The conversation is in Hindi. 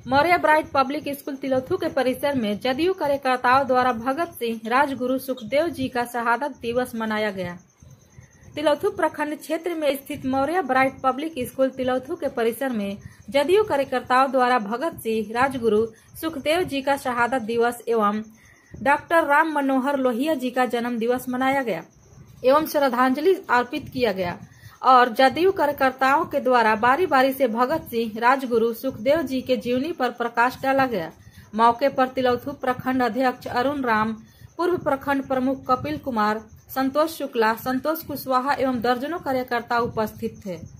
Maurya bright public school Tilauthu के परिसर में जदयू कार्यकर्ताओं द्वारा भगत सिंह राजगुरु सुखदेव जी का शहादत दिवस मनाया गया। तिलौथू प्रखंड क्षेत्र में स्थित Maurya bright public school Tilauthu के परिसर में जदयू कार्यकर्ताओं द्वारा भगत सिंह राजगुरु सुखदेव जी का शहादत दिवस एवं डॉक्टर राम मनोहर लोहिया जी का जन्म दिवस मनाया गया एवं श्रद्धांजलि अर्पित किया गया और जदयू कार्यकर्ताओं के द्वारा बारी बारी से भगत सिंह राजगुरु सुखदेव जी के जीवनी पर प्रकाश डाला गया। मौके पर तिलौथू प्रखंड अध्यक्ष अरुण राम, पूर्व प्रखंड प्रमुख कपिल कुमार, संतोष शुक्ला, संतोष कुशवाहा एवं दर्जनों कार्यकर्ता उपस्थित थे।